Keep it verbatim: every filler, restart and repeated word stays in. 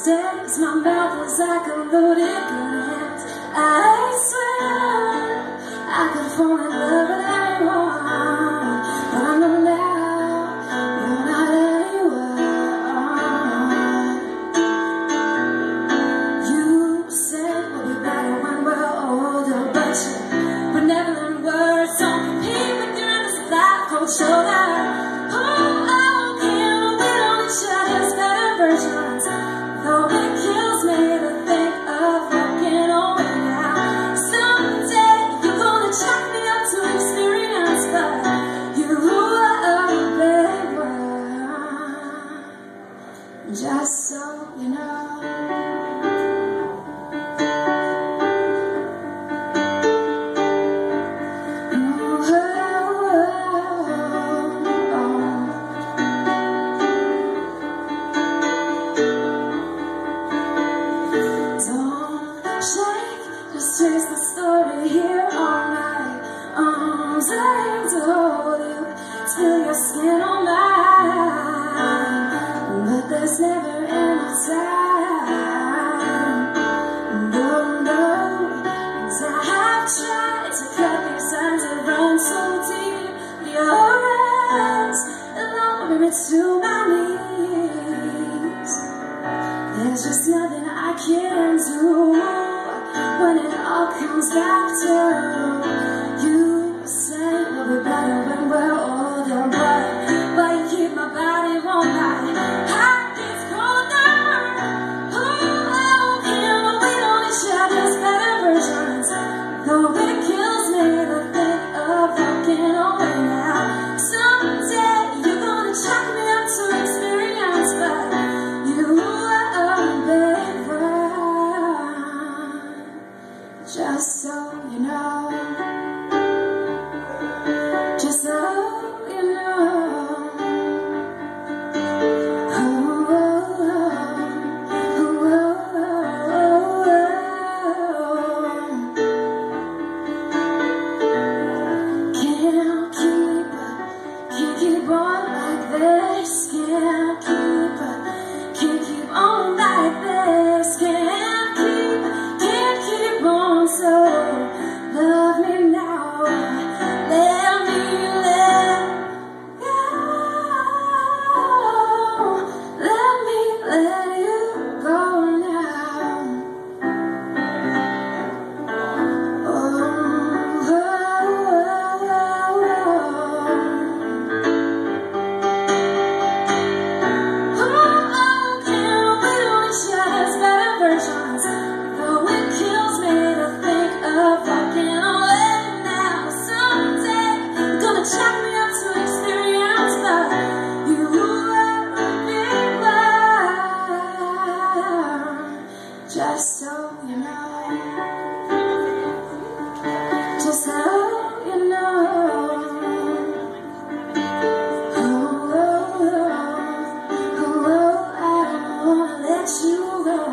Most days my mouth is like a loaded gun. I swear I could fall in love with anyone, but I know now you're not anyone. You said we'll be better when we're older, but your benevolent words don't compete with your endless life cold shoulder. Just so you know, oh, oh, oh. Don't shake, just trace the story here all night. Arms aim to hold you till your skin on mine. But there's never enough time. No, no, and I have tried to cut these signs that run so deep. Your eyes alone me to my knees. There's just nothing I can do when it all comes back to you. Say we'll be better when we're older, but why you keep my body warm night? Just so you know, just so you know, oh, oh, oh, oh, oh. Can't keep, can't keep on like this, can't keep, can't keep on like this, can't. So love me now, let me let go, let me let you go now. Oh, oh, oh, oh, can't wait on each other's better versions, though it kills me. Check me up to experience love. You are a big one. Just so you know, just so you know. Oh, oh, oh, oh, I don't wanna let you go.